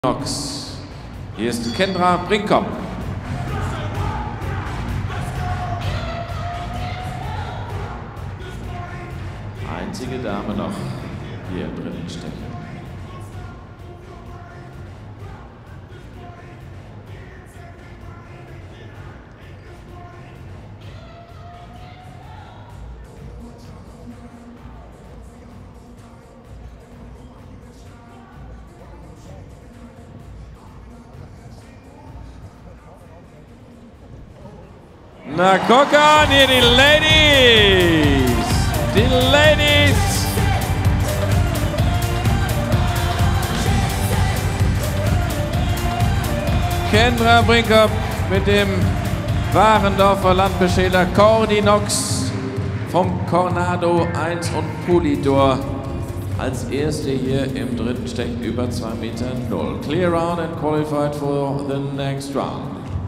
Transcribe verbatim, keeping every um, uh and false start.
Cordynox. Hier ist Kendra Brinkop. Einzige Dame noch hier drinnen stecken. Na, guck an, hier die Ladies! Die Ladies! Kendra Brinkop mit dem Warendorfer Landbeschäler Cordynox vom Cornado eins und Pulidor als erste hier im dritten Steck über zwei Meter null. Clear round and qualified for the next round.